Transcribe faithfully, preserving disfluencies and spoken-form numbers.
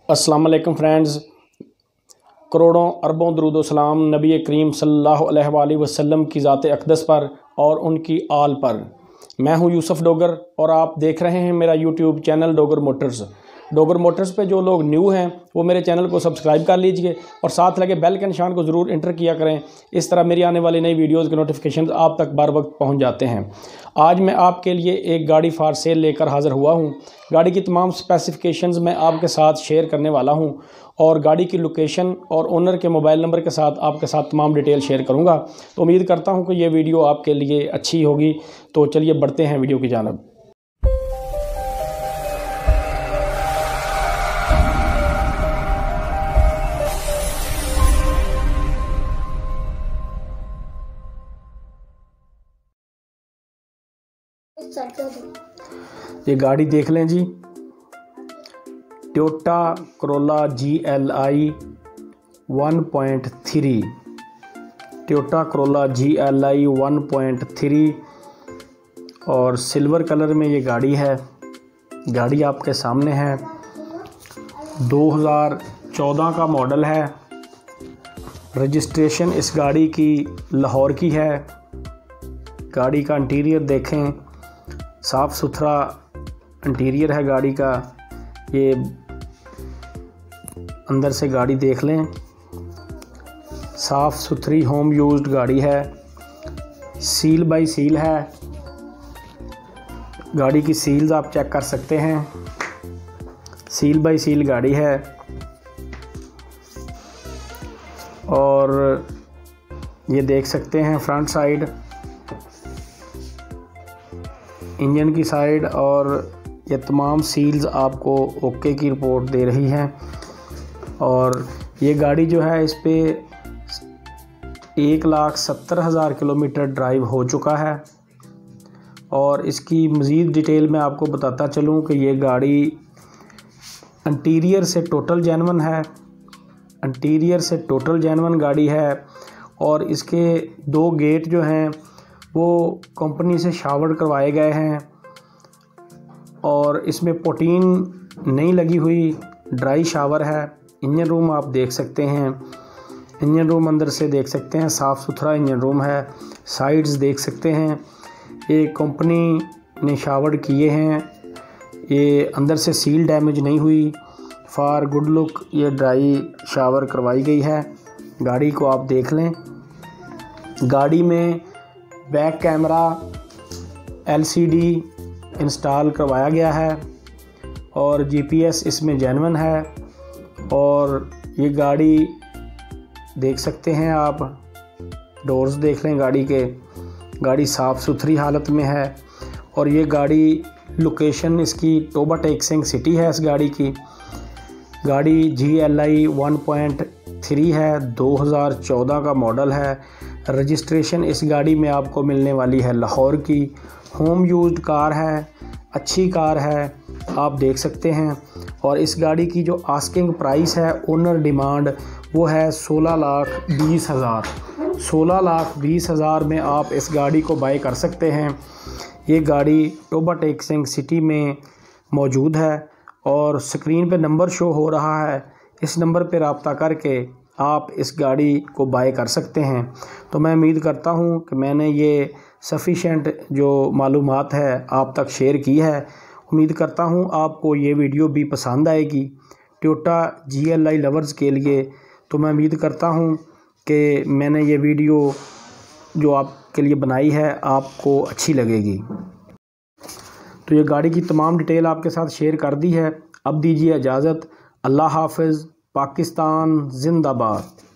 अस्सलाम वालेकुम फ्रेंड्स। करोड़ों अरबों दरूद सलाम नबी करीम सल्लल्लाहु अलैहि वसल्लम की ज़ात अक़दस पर और उनकी आल पर। मैं हूं यूसुफ डोगर और आप देख रहे हैं मेरा YouTube channel Dogar Motors. Dogar Motors पे जो लोग न्यू हैं वो मेरे चैनल को सब्सक्राइब कर लीजिए और साथ लगे बेल के निशान को ज़रूर इंटर किया करें। इस तरह मेरी आने वाली नई वीडियोज़ के नोटिफिकेशन आप तक बार वक्त पहुँच जाते हैं। आज मैं आपके लिए एक गाड़ी फार सेल लेकर हाज़िर हुआ हूँ। गाड़ी की तमाम स्पेसिफिकेशंस मैं आपके साथ शेयर करने वाला हूँ और गाड़ी की लोकेशन और ओनर के मोबाइल नंबर के साथ आपके साथ तमाम डिटेल शेयर करूँगा। तो उम्मीद करता हूँ कि ये वीडियो आपके लिए अच्छी होगी। तो चलिए बढ़ते हैं वीडियो की जानिब। ये गाड़ी देख लें जी, Toyota Corolla G L I one point three, Toyota Corolla G L I one point three और सिल्वर कलर में ये गाड़ी है। गाड़ी आपके सामने है, दो हज़ार चौदह का मॉडल है। रजिस्ट्रेशन इस गाड़ी की लाहौर की है। गाड़ी का इंटीरियर देखें, साफ़ सुथरा इंटीरियर है गाड़ी का। ये अंदर से गाड़ी देख लें, साफ़ सुथरी होम यूज्ड गाड़ी है, सील बाय सील है। गाड़ी की सील्स आप चेक कर सकते हैं, सील बाय सील गाड़ी है। और ये देख सकते हैं फ्रंट साइड, इंजन की साइड, और ये तमाम सील्स आपको ओके की रिपोर्ट दे रही हैं। और ये गाड़ी जो है इस पे एक लाख सत्तर हज़ार किलोमीटर ड्राइव हो चुका है। और इसकी मज़ीद डिटेल मैं आपको बताता चलूँ कि ये गाड़ी इंटीरियर से टोटल जेन्युइन है, इंटीरियर से टोटल जेन्युइन गाड़ी है। और इसके दो गेट जो हैं वो कंपनी से शावर करवाए गए हैं और इसमें पोटीन नहीं लगी हुई, ड्राई शावर है। इंजन रूम आप देख सकते हैं, इंजन रूम अंदर से देख सकते हैं, साफ़ सुथरा इंजन रूम है। साइड्स देख सकते हैं, ये कंपनी ने शावर किए हैं। ये अंदर से सील डैमेज नहीं हुई, फार गुड लुक ये ड्राई शावर करवाई गई है। गाड़ी को आप देख लें। गाड़ी में back camera L C D install करवाया गया है और जी पी एस इसमें जेन्युइन है। और ये गाड़ी देख सकते हैं आप, डोर्स देख लें गाड़ी के, गाड़ी साफ़ सुथरी हालत में है। और ये गाड़ी लोकेशन इसकी टोबा टेक्सिंग सिटी है। इस गाड़ी की गाड़ी G L I one point three है, दो हज़ार चौदह का मॉडल है। रजिस्ट्रेशन इस गाड़ी में आपको मिलने वाली है लाहौर की। होम यूज्ड कार है, अच्छी कार है, आप देख सकते हैं। और इस गाड़ी की जो आस्किंग प्राइस है ओनर डिमांड वो है सोलह लाख बीस हज़ार सोलह लाख बीस हज़ार में आप इस गाड़ी को बाय कर सकते हैं। ये गाड़ी टोबा टेक्सिंग सिटी में मौजूद है और स्क्रीन पे नंबर शो हो रहा है। इस नंबर पर रब्ता करके आप इस गाड़ी को बाय कर सकते हैं। तो मैं उम्मीद करता हूं कि मैंने ये सफिशेंट जो मालूमात है आप तक शेयर की है। उम्मीद करता हूं आपको ये वीडियो भी पसंद आएगी Toyota G L I lovers के लिए। तो मैं उम्मीद करता हूं कि मैंने ये वीडियो जो आपके लिए बनाई है आपको अच्छी लगेगी। तो ये गाड़ी की तमाम डिटेल आपके साथ शेयर कर दी है। अब दीजिए इजाज़त। अल्लाह हाफ़िज़। पाकिस्तान जिंदाबाद।